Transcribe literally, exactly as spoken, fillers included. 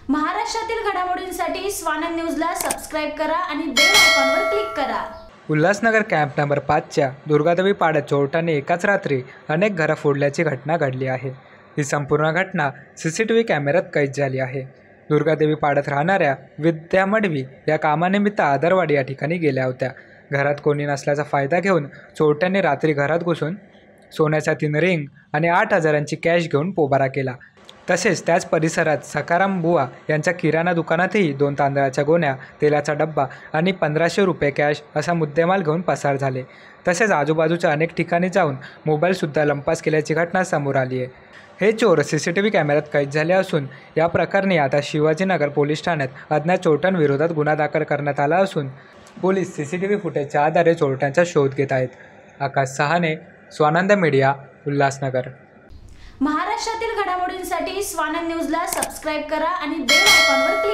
महाराष्ट्रातील घडामोडींसाठी स्वानंद न्यूजला सबस्क्राईब करा आणि बेल आयकॉनवर क्लिक करा। उल्हासनगर कॅम्प नंबर पाचच्या दुर्गादेवी पाड्यात चोरट्यांनी एकाच रात्री अनेक घरं फोडल्याची घटना घडली आहे। ही संपूर्ण घटना सीसीटीव्ही कॅमेऱ्यात कैद झाली आहे। दुर्गादेवी पाड्यात राहणाऱ्या विद्या मडवी या कामानिमित्त आदरवाडी या ठिकाणी गेल्या होत्या। घरात कोणी नसल्याचा फायदा घेऊन चोरट्यांनी रात्री घरात घुसून सोन्याच्या तीन रिंग आणि आठ हजारांची कॅश घेऊन पोबारा केला। तसेच त्याच परिसरात सकाराम बुवा यांच्या किराणा दुकानातही दोन तांदळाच्या गोण्या, तेलाचा डब्बा आणि पंधराशे रुपये कॅश असा मुद्देमाल घेऊन पसार झाले। तसेच आजूबाजूच्या अनेक ठिकाणी जाऊन मोबाईलसुद्धा लंपास केल्याची घटना समोर आली आहे। हे चोर सीसीटीव्ही कॅमेऱ्यात कैद झाले असून या प्रकरणी आता शिवाजीनगर पोलीस ठाण्यात अज्ञात चोरट्यांविरोधात गुन्हा दाखल करण्यात आला असून पोलीस सीसीटीव्ही फुटेजच्या आधारे चोरट्यांचा शोध घेत आहेत। आकाश सहाने, स्वानंद मीडिया, उल्हासनगर। महाराष्ट्रातील घडामोडींसाठी स्वानंद न्यूजला सबस्क्राईब करा आणि बेल आयकॉनवर क्लिक करा।